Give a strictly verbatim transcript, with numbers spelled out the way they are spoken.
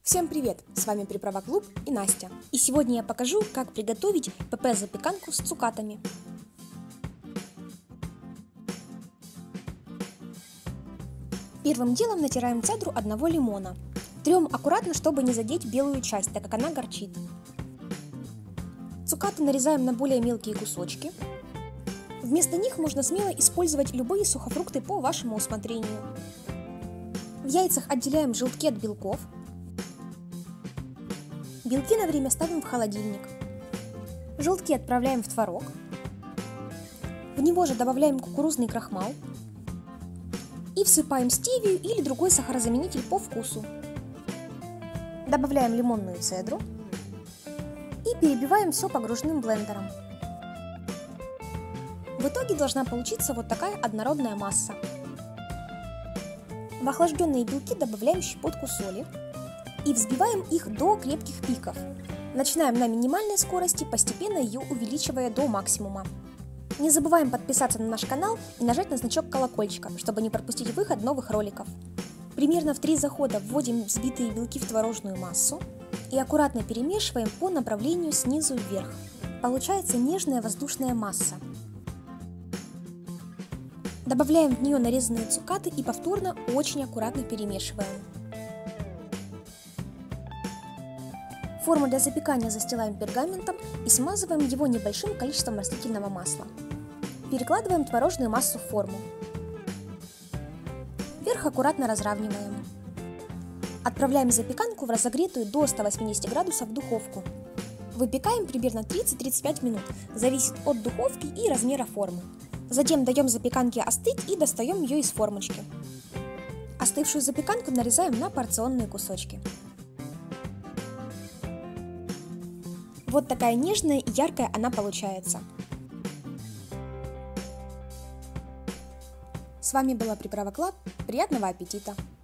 Всем привет! С вами Приправа Клуб и Настя. И сегодня я покажу, как приготовить ПП-запеканку с цукатами. Первым делом натираем цедру одного лимона. Трем аккуратно, чтобы не задеть белую часть, так как она горчит. Цукаты нарезаем на более мелкие кусочки. Вместо них можно смело использовать любые сухофрукты по вашему усмотрению. В яйцах отделяем желтки от белков. Белки на время ставим в холодильник. Желтки отправляем в творог. В него же добавляем кукурузный крахмал. И всыпаем стевию или другой сахарозаменитель по вкусу. Добавляем лимонную цедру. И перебиваем все погружным блендером. В итоге должна получиться вот такая однородная масса. В охлажденные белки добавляем щепотку соли. И взбиваем их до крепких пиков. Начинаем на минимальной скорости, постепенно ее увеличивая до максимума. Не забываем подписаться на наш канал и нажать на значок колокольчика, чтобы не пропустить выход новых роликов. Примерно в три захода вводим взбитые белки в творожную массу и аккуратно перемешиваем по направлению снизу вверх. Получается нежная воздушная масса. Добавляем в нее нарезанные цукаты и повторно очень аккуратно перемешиваем. Форму для запекания застилаем пергаментом и смазываем его небольшим количеством растительного масла. Перекладываем творожную массу в форму. Верх аккуратно разравниваем. Отправляем запеканку в разогретую до ста восьмидесяти градусов духовку. Выпекаем примерно тридцать-тридцать пять минут, зависит от духовки и размера формы. Затем даем запеканке остыть и достаем ее из формочки. Остывшую запеканку нарезаем на порционные кусочки. Вот такая нежная и яркая она получается. С вами была Приправа Клуб. Приятного аппетита!